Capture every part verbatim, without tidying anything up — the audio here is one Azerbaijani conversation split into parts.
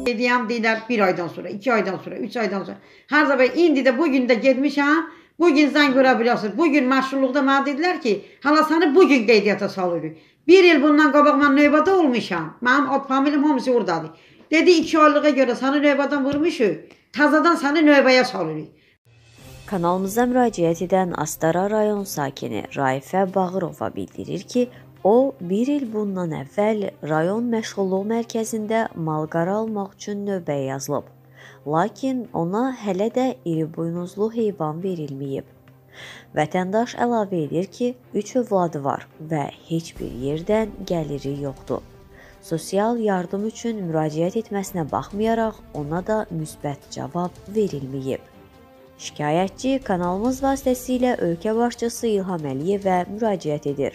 Deyəm, deyirlər bir aydan sonra, iki aydan sonra, üç aydan sonra. Hər zaman indi də bugün də getmişəm, bugün zəng vura bilirsiniz. Bugün məşğulluqda mənə dedilər ki, hala səni bugün qeydiyyata salırıq. Bir il bundan qabaq mən növbədə olmuşam. Mənim ad familiyam hamısı oradadır. Dedi iki aylığa görə səni növbədən vurmuşuq, təzədən səni növbəyə salırıq. Kanalımıza müraciət edən Astara rayon sakini Raifə Bağırova bildirir ki, o, bir il bundan əvvəl rayon məşğulluq mərkəzində malqara almaq üçün növbəyə yazılıb. Lakin ona hələ də iri buynuzlu heyvan verilməyib. Vətəndaş əlavə edir ki, üç övladı var və heç bir yerdən gəliri yoxdur. Sosial yardım üçün müraciət etməsinə baxmayaraq, ona da müsbət cavab verilməyib. Şikayətçi kanalımız vasitəsilə ölkə başçısı İlham Əliyevə müraciət edir.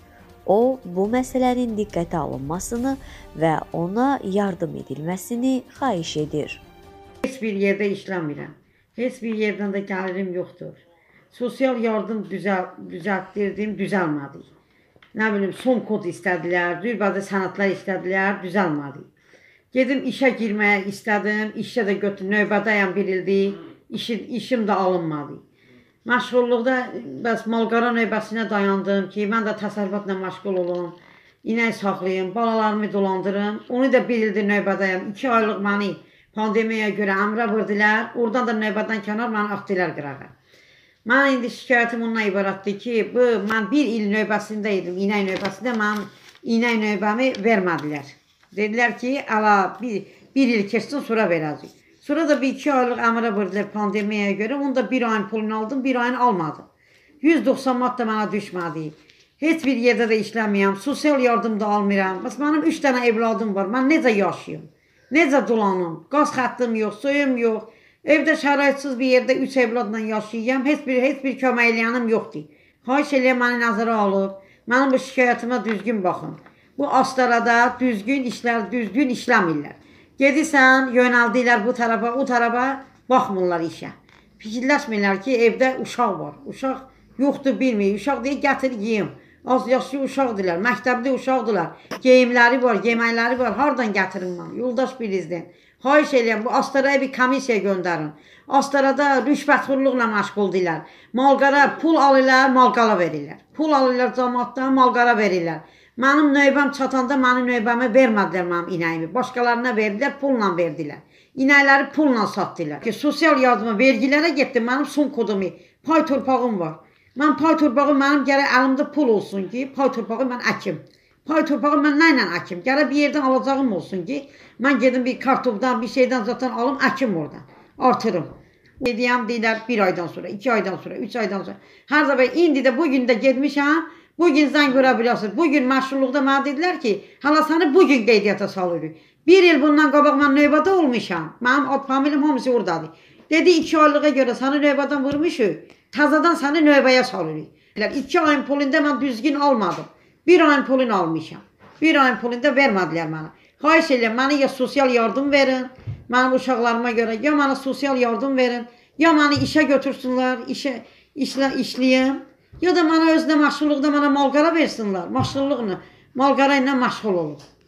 O, bu məsələnin diqqətə alınmasını və ona yardım edilməsini xahiş edir. Heç bir yerdə işləmirəm. Heç bir yerdən də gəlirim yoxdur. Sosial yardım düzəltdirdim, düzəlmədi. Nə bilim, son kod istədilər, düzbədə sənədlər istədilər, düzəlmədi. Gedim işə girməyə istədim, işə də götür, növbədəyəm bir ildir, işim, işim də alınmadı. Məşğulluqda bəs malqara növbəsinə dayandım ki, mən də təsərrüfatla məşğul olum, inək saxlayım, balalarımı dolandırım. Onu da bir ildir növbədəyəm. İki aylıq məni pandemiyaya görə əmrə vurdular, oradan da növbədən kənar məni atdılar qırağa. Mən indi şikayətim ondan ibarətdir ki, bu, mən bir il növbəsində idim, inək növbəsində, mən inək növbəmi vermədilər. Dedilər ki, əla, bir, bir il keçsin, sonra verəcək. Sonra da bir iki aylıq əmrə vurdular pandemiyaya görə. Onu da bir ayın pulunu aldım, bir ayın almadım. yüz doxsan manat da mənə düşmədi. Heç bir yerdə də işləməyəm, sosial yardım da almıram. Bəs mənim üç dənə evladım var, mən necə yaşayım? Necə dolanım? Qaz xəttim yox, suyum yox. Evdə şəraitsiz bir yerdə üç evladla yaşayacağım, heç bir, heç bir kömək eləyənim yoxdur. Xahiş eləyəm, məni nəzərə alıb, mənim bu şikayətimə düzgün baxın. Bu Astarada düzgün işlər, düzgün işləmirlər. Gedirsən, yönəldirlər bu tarafa, o tarafa, baxmırlar işə. Fikirləşmirlər ki, evdə uşaq var. Uşaq yoxdur, bilmir. Uşaq deyir, gətir, yiyim. Az yaşlı uşaqdırlar, məktəbli uşaqdırlar. Geyimləri var, yeməkləri var. Hardan gətirin mən? Yoldaş birizdən. Xahiş eləyəm, bu Astaraya bir komissiya göndərin. Astarada rüşvətxorluqla məşğuldurlar. Malqara pul alırlar, malqara verirlər. Pul alırlar cəmaatdan, malqara verirlər. Mənim növbəm çatanda mənim növbəmi vermədilər mənim inəyimi. Başqalarına verdilər, pulla verdilər. İnəkləri pulla satdılar. Ki, sosial yardıma, vergilərə getdim, mənim son kodumu, pay torpağım var. Mən pay torpağım, mənim gərək əlimdə pul olsun ki, pay torpağı mən əkim. Pay torpağı mən nə ilə əkim? Gərək bir yerdən alacağım olsun ki, mən gedim bir kartopdan, bir şeydən zaten alım, əkim oradan. Artırım. Deyəm, deyirlər bir aydan sonra, iki aydan sonra, üç aydan sonra. Hər zaman indi də bugün də getmişəm, bugün zəng vura bilirsiniz. Bugün məşğulluqda mənə dedilər ki, hala səni bugün qeydiyyata salırıq. Bir il bundan qabaq mən növbədə olmuşam. Mənim ad familiyam hamısı oradadır. Dedi iki aylığa görə səni növbədən vurmuşuq, təzədən səni növbəyə salırıq. İki ayın pulunda mən düzgün almadım. Bir ayın pulunu almışam. Bir ayın pulunda vermədilər mənə. Xahiş edirəm, mənə ya sosial yardım verin, mənim uşaqlarıma görə, ya mənə sosial yardım verin, ya məni işə götürsünlər, işə, işlə, işləyim. Ya da mənə özünə məşğulluqda mənə malqara versinlər, məşğulluqla, malqara ilə məşğul olub.